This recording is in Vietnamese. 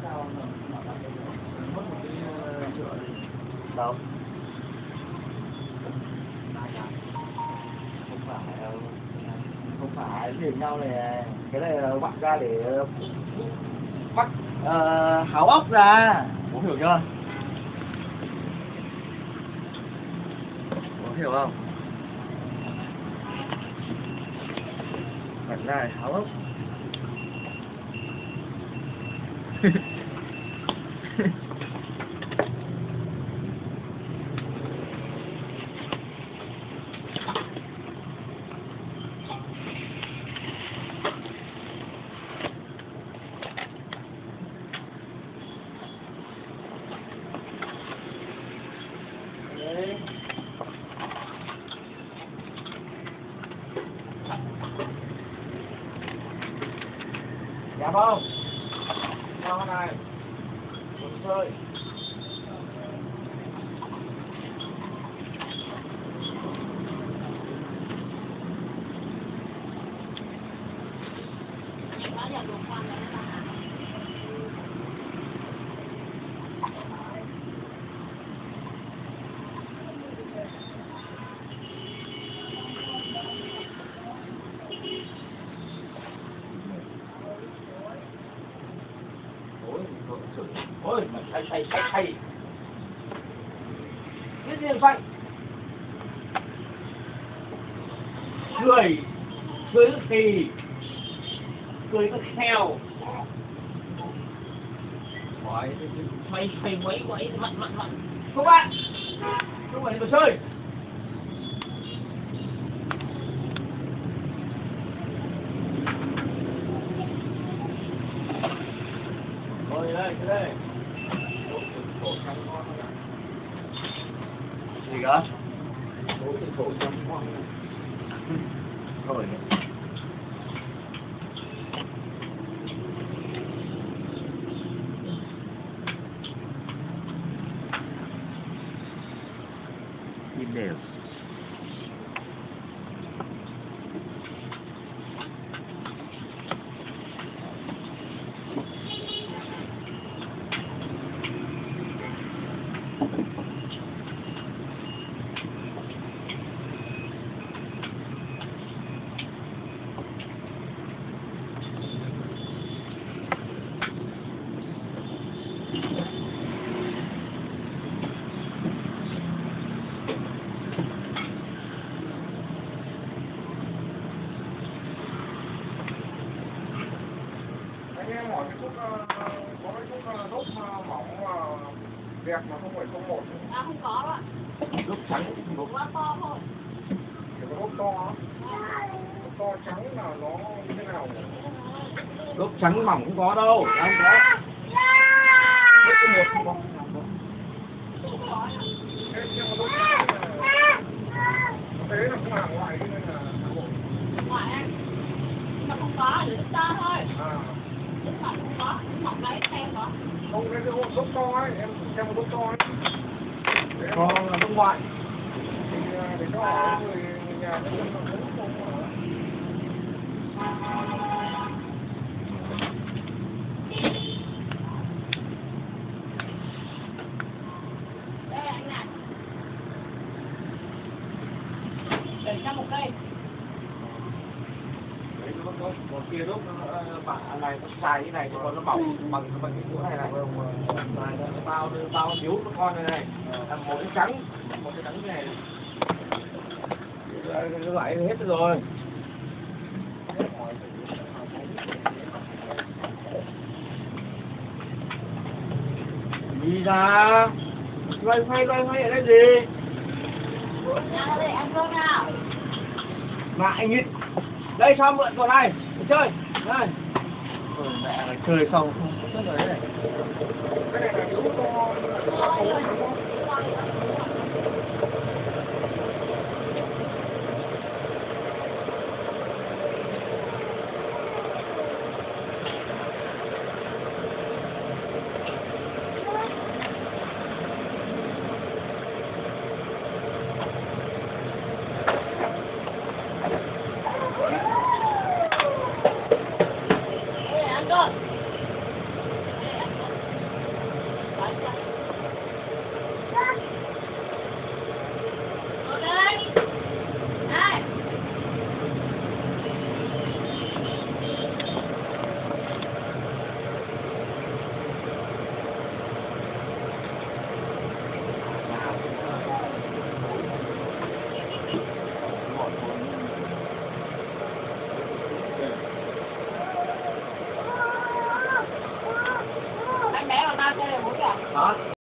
Đâu? Không phải thì nhau này, cái này là vặn ra để bắt háo ốc ra, có hiểu chưa? Có hiểu không? Vặn ra để háo ốc. Dạ không? Sao này? Một chơi. Ôi, mà say. Biết gì vậy? Cười thì cười nó theo. Hỏi mày mấy mặn. Không bạn. Không phải đồ chơi. Rồi đây, cái đây. Gì cơ? Thôi. Nhìn đều. Anh em hỏi cái thuốc, có cái thuốc đốt mỏng đẹp mà không phải không một. À không có ạ. Lúc trắng Cũng quá to thôi. Chỉ có đốt to á. Đốt to trắng là nó như thế nào nhỉ? lúc trắng mỏng không có đâu, không có. Đốt cái một không có. Nhưng mà đốt trắng là thế là cũng hàng ngoại nên là Ngoài anh. Nhưng mà không có, để đốt to thôi. à Đúng rồi, không có. Mỏng đấy xem có. không cái đốt to ấy, em xem một đốt to ấy. Có là nước ngoại. Thì để cho hỏi người nhà nó xem là đúng không. Đây anh này. Để cho một cây. Đấy, nó có một kia lúc bả này nó xài cái này còn nó mỏng bằng cái cũ này này. Nó bao thiếu nó con này là một cái trắng này. Cái loại hết rồi. Đi ra. Loay hoay ở đây gì? Nào đây ăn cơm nào. Mà anh nghịch. Đây cho mượn của này, để chơi. Đây. Mẹ này chơi xong không có rồi đấy này. Cái này là đốt to. đó